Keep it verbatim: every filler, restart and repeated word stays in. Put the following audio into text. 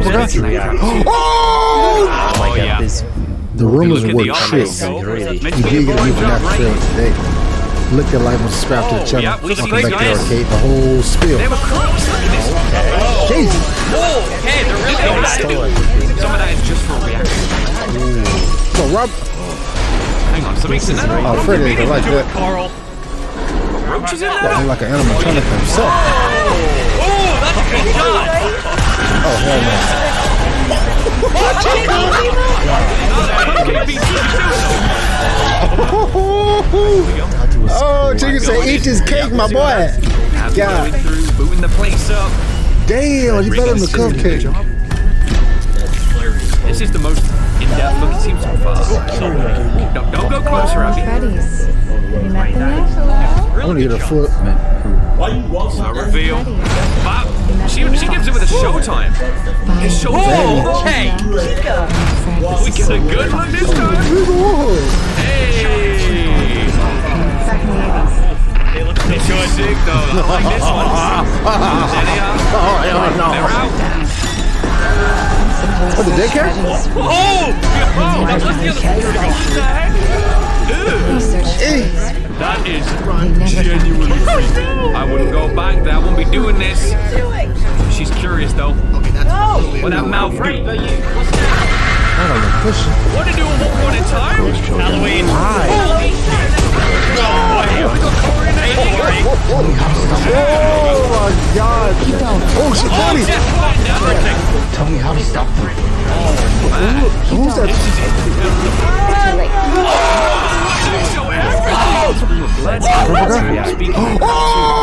Purple guy? Oh! Oh my god, this. The rumors were true. He did get a new FNAF trailer today. Looked at life on subscribe to the channel. Welcome back to the arcade. The whole spiel. Jesus! Okay, they're really going to some of that is just for reaction. So Rob. Hang on, something's in that. Oh, Freddy, they like that. Carl. Roach is in that. Yeah, like an animatronic himself. Oh, that's a good shot. Oh hell no. Oh, Chicken said, eat this cake, my boy. God. Moving the place up. Damn, you better than the cupcake. This is the most in-depth look it seems so far. Don't, don't go closer, Abby. FREDDY'S. You met them yet? I want to get a foot. No reveal. Wow. She, she gives it with a showtime. It's showtime. Oh, okay. We get a good one this time. Hey. Back in the eighties. It's sure sick though. I like this one. Oh, no. They're out. Oh, the daycare? Oh! Oh! That's the other security guard. What the heck? That is genuinely creepy. I wouldn't go back there. I won't be doing this. She's curious though. Okay, that's no. What that mouth do? I don't know, pushing. What to do one at a time? Halloween. Hi. Oh, my God. Oh, she's funny. Tell me how to stop them. Who's that? Oh!